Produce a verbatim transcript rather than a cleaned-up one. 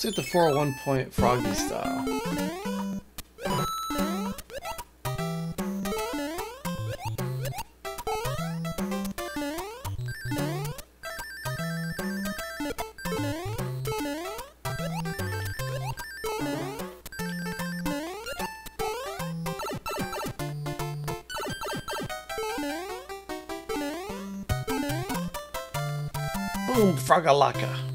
Let's get the four oh one point Froggy style. Boom, Froggalaka.